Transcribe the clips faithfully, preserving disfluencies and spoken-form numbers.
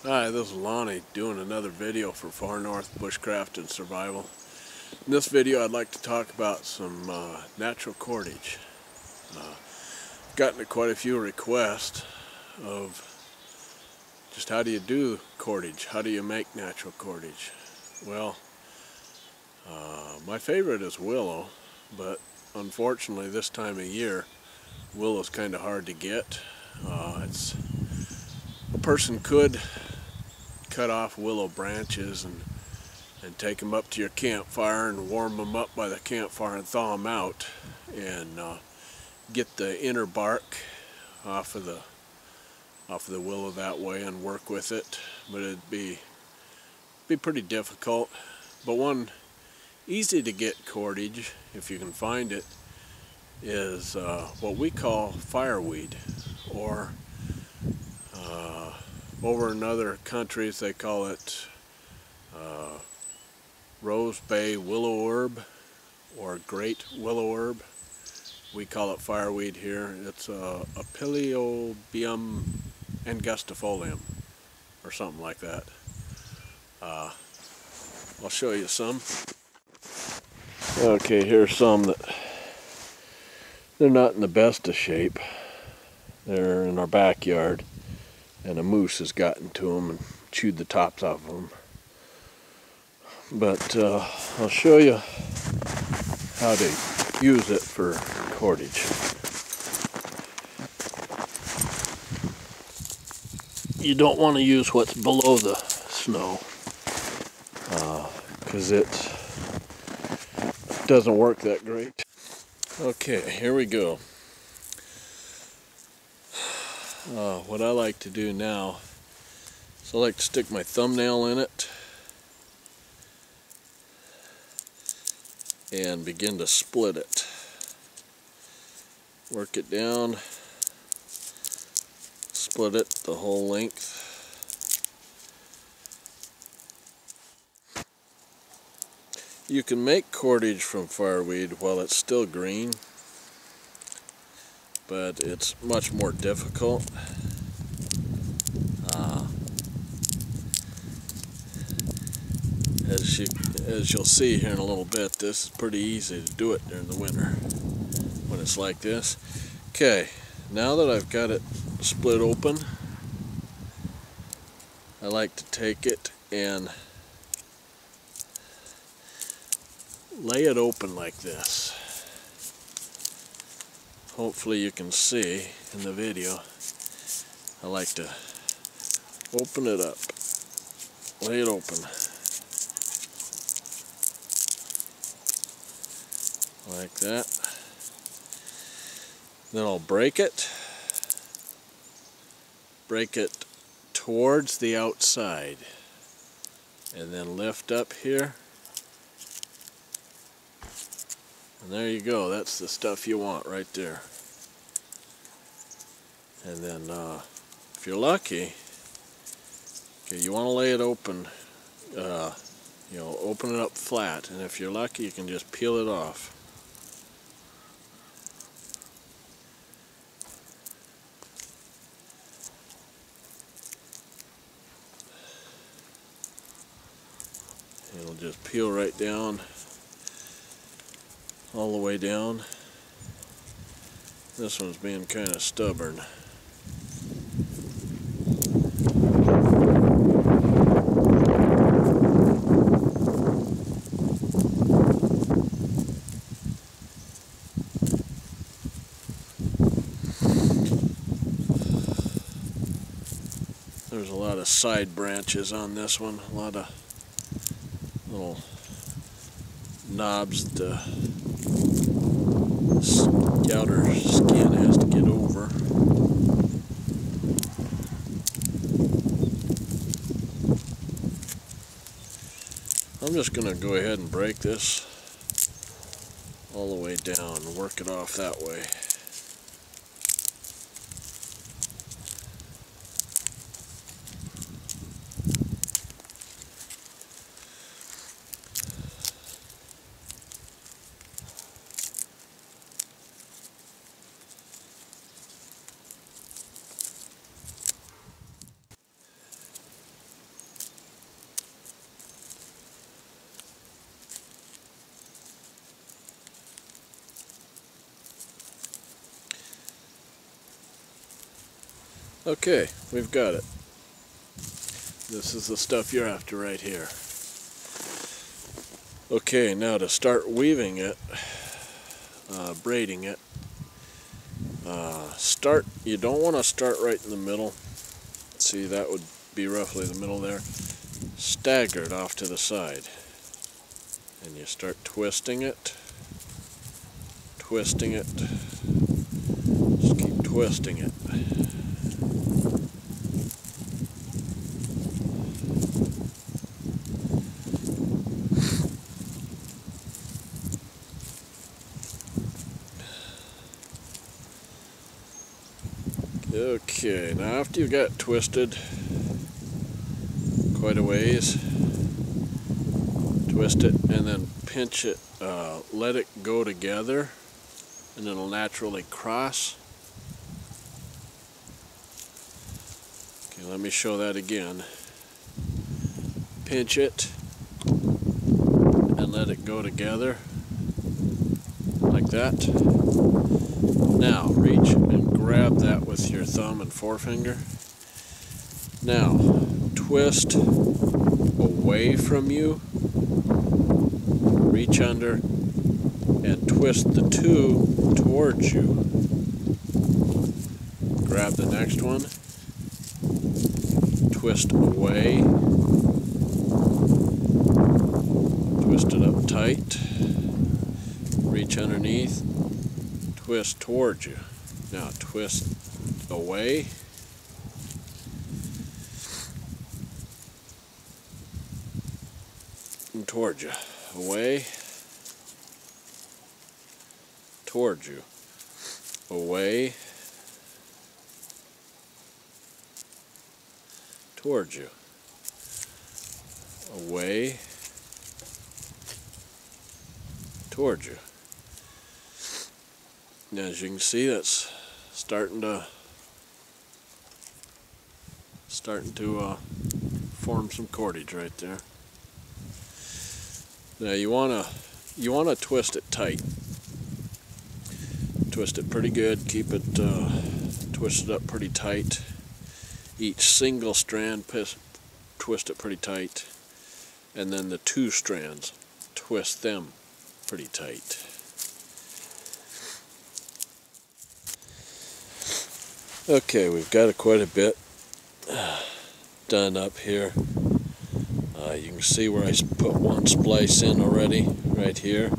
Hi, this is Lonnie doing another video for Far North Bushcraft and Survival. In this video I'd like to talk about some uh, natural cordage. Uh, gotten quite a few requests of just how do you do cordage, how do you make natural cordage. Well, uh, my favorite is willow, but unfortunately this time of year willow's kind of hard to get. Uh, it's a person could cut off willow branches and and take them up to your campfire and warm them up by the campfire and thaw them out and uh, get the inner bark off of the off of the willow that way and work with it. But it'd be be pretty difficult. But one easy to get cordage, if you can find it, is uh, what we call fireweed, or uh, over in other countries they call it uh, rose bay willow herb or great willow herb. We call it fireweed here. It's uh, Epilobium Angustifolium or something like that. Uh, I'll show you some. Okay, here's some that they're not in the best of shape. They're in our backyard, and a moose has gotten to them and chewed the tops off of them. But uh, I'll show you how to use it for cordage. You don't want to use what's below the snow because uh, it doesn't work that great. Okay, here we go. Uh, what I like to do now is I like to stick my thumbnail in it and begin to split it. Work it down, split it the whole length. You can make cordage from fireweed while it's still green, but it's much more difficult. Uh, as you as you'll see here in a little bit, this is pretty easy to do it during the winter when it's like this. Okay, now that I've got it split open, I like to take it and lay it open like this. Hopefully you can see in the video. I like to open it up, lay it open like that. Then I'll break it, break it towards the outside, and then lift up here. And there you go, that's the stuff you want right there. And then uh, if you're lucky, okay, you want to lay it open, uh, you know, open it up flat, and if you're lucky you can just peel it off. It'll just peel right down, all the way down. This one's being kind of stubborn. There's a lot of side branches on this one, a lot of little knobs that the outer skin has to get over. I'm just going to go ahead and break this all the way down and work it off that way. Okay, we've got it. This is the stuff you're after right here. Okay, now to start weaving it, uh, braiding it, uh, start, you don't want to start right in the middle. See, that would be roughly the middle there. Stagger it off to the side. And you start twisting it, twisting it, just keep twisting it. Okay, now after you've got it twisted quite a ways, twist it and then pinch it, uh, let it go together, and it'll naturally cross. Okay, let me show that again. Pinch it and let it go together like that. Now reach and grab that with your thumb and forefinger. Now twist away from you, reach under and twist the two towards you. Grab the next one, twist away, twist it up tight, reach underneath, twist towards you. Now twist away, and towards you, away, towards you, away, towards you, away, towards you. Now, as you can see, that's starting to starting to uh, form some cordage right there. Now you wanna you wanna twist it tight. Twist it pretty good. Keep it uh, twisted up pretty tight. Each single strand, twist it pretty tight, and then the two strands, twist them pretty tight. Okay, we've got a quite a bit done up here. Uh, you can see where I put one splice in already, right here.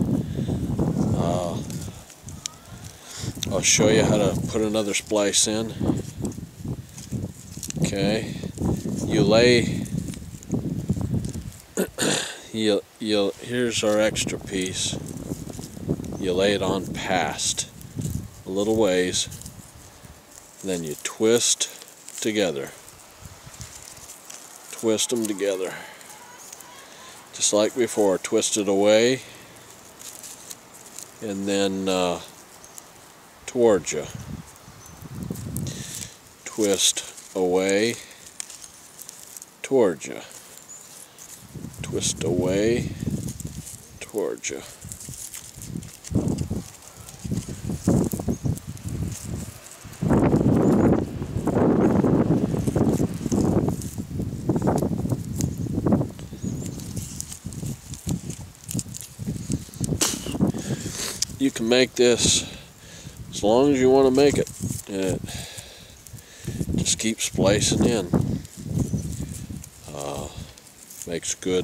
Uh, I'll show you how to put another splice in. Okay, you lay, you, you, here's our extra piece. You lay it on past a little ways, then you twist together. Twist them together. Just like before, twist it away, and then uh, towards you. Twist away, towards you. Twist away, towards you. You can make this as long as you want to make it. it just keep splicing in. Uh, makes good.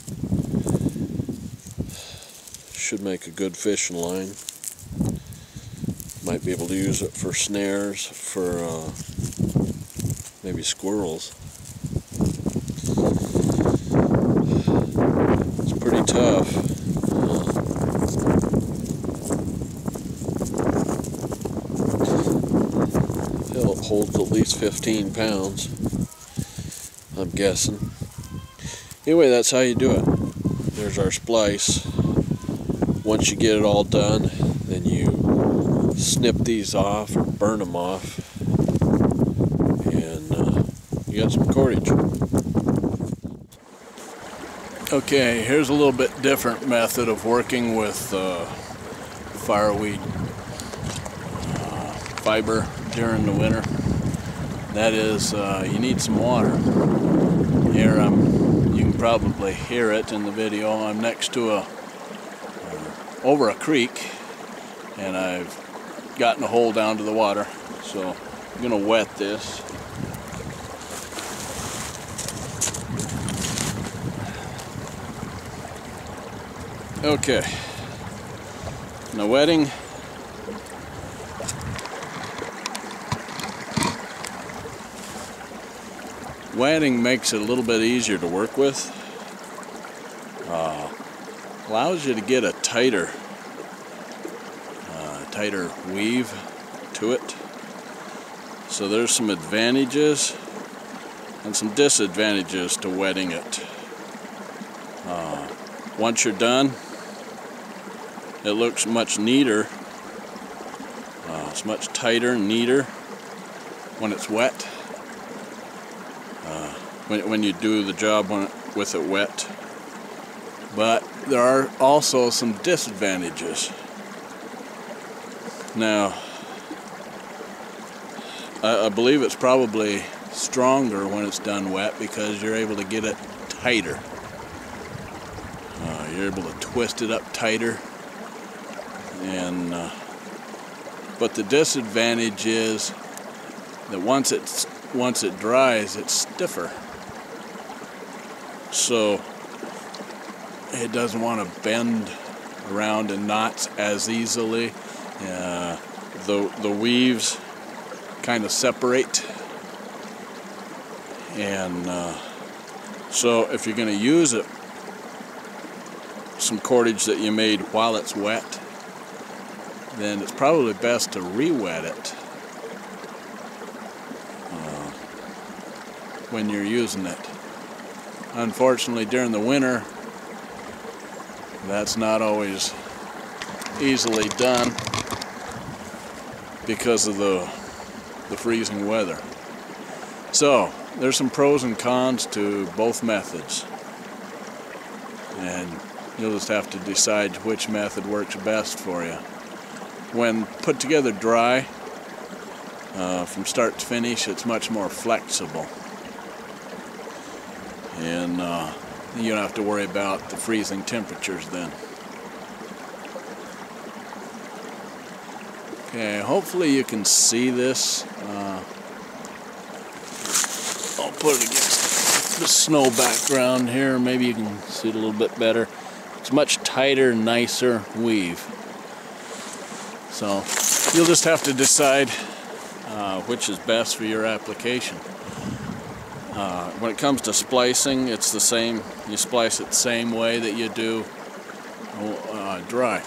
Should make a good fishing line. Might be able to use it for snares, for uh, maybe squirrels. It's pretty tough. It holds at least fifteen pounds, I'm guessing. Anyway, that's how you do it. There's our splice. Once you get it all done, then you snip these off or burn them off, and uh, you got some cordage. Okay, here's a little bit different method of working with uh, fireweed uh, fiber during the winter. That is, uh, you need some water. Here, I'm, you can probably hear it in the video. I'm next to a, uh, over a creek, and I've gotten a hole down to the water. So I'm going to wet this. Okay. Now wetting. Wetting makes it a little bit easier to work with. Uh, allows you to get a tighter, uh, tighter weave to it. So there's some advantages and some disadvantages to wetting it. Uh, once you're done, it looks much neater. Uh, it's much tighter and neater when it's wet. Uh, when, when you do the job when it, with it wet. But there are also some disadvantages. Now, I, I believe it's probably stronger when it's done wet because you're able to get it tighter. Uh, you're able to twist it up tighter. And uh, but the disadvantage is that once it's once it dries, it's stiffer. So it doesn't want to bend around in knots as easily. Uh, the the weaves kind of separate, and uh, so if you're going to use it, some cordage that you made while it's wet, then it's probably best to re-wet it uh, when you're using it. Unfortunately, during the winter, that's not always easily done because of the, the freezing weather. So, there's some pros and cons to both methods. And you'll just have to decide which method works best for you. When put together dry, uh, from start to finish, it's much more flexible. And uh, you don't have to worry about the freezing temperatures then. Okay, hopefully you can see this. Uh, I'll put it against the snow background here. Maybe you can see it a little bit better. It's much tighter, nicer weave. So you'll just have to decide uh, which is best for your application. Uh, when it comes to splicing, it's the same. You splice it the same way that you do uh, dry.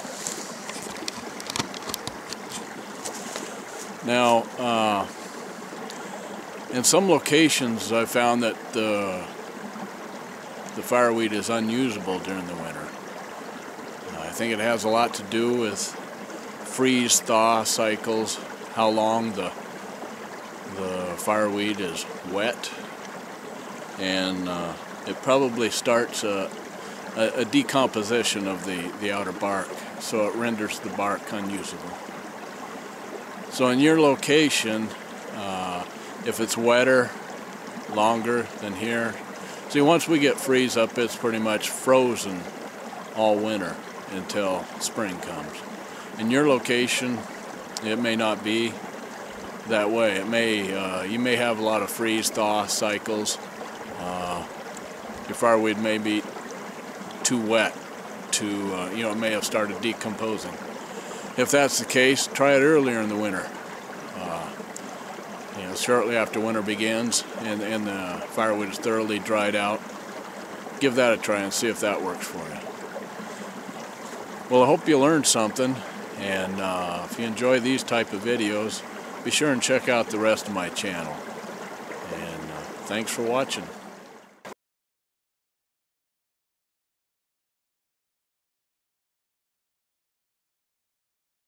Now, uh, in some locations, I found that the the fireweed is unusable during the winter. I think it has a lot to do with freeze-thaw cycles, how long the the fireweed is wet, and uh, it probably starts a, a, a decomposition of the, the outer bark, so it renders the bark unusable. So in your location, uh, if it's wetter, longer than here, see, once we get freeze up, it's pretty much frozen all winter until spring comes. In your location, it may not be that way. It may, uh, you may have a lot of freeze-thaw cycles. Uh, your fireweed may be too wet to, uh, you know, it may have started decomposing. If that's the case, try it earlier in the winter. Uh, you know, shortly after winter begins and, and the fireweed is thoroughly dried out, give that a try and see if that works for you. Well, I hope you learned something, and uh, if you enjoy these type of videos, be sure and check out the rest of my channel. And uh, thanks for watching.